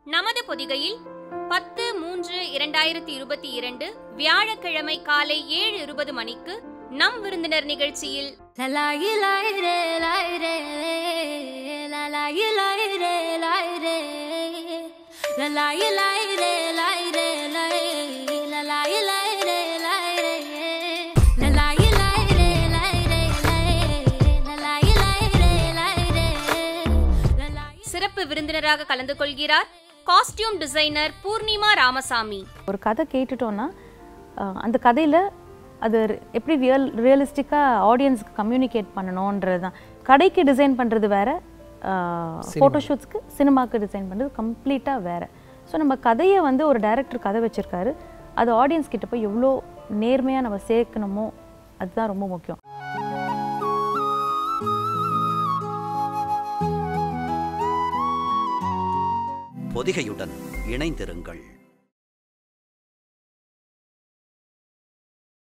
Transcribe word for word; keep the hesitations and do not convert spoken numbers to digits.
நமது பொதிகையில் பத்து மூன்று இரண்டாயிரத்தி இருபத்தி இரண்டு வியாழக்கிழமை காலை ஏழு இருபது மணிக்கு நம் விருந்தினர் நிகழ்ச்சியில் சிறப்பு விருந்தினராக கலந்து கொள்கிறார் காஸ்டியூம் டிசைனர் பூர்ணிமா ராமசாமி. ஒரு கதை கேட்டுட்டோம்னா அந்த கதையில் அது எப்படி ரியல் ரியலிஸ்டிக்காக ஆடியன்ஸுக்கு கம்யூனிகேட் பண்ணணுன்றது தான். கடைக்கு டிசைன் பண்ணுறது வேறு, ஃபோட்டோஷூட்ஸ்க்கு சினிமாவுக்கு டிசைன் பண்ணுறது கம்ப்ளீட்டாக வேறு. ஸோ நம்ம கதையை வந்து ஒரு டைரக்டர் கதை வச்சுருக்காரு, அது ஆடியன்ஸ் கிட்ட போய் எவ்வளோ நேர்மையாக நம்ம சேர்க்கணுமோ அதுதான் ரொம்ப முக்கியம். பொதிகையுடன் இணைந்திருங்கள்.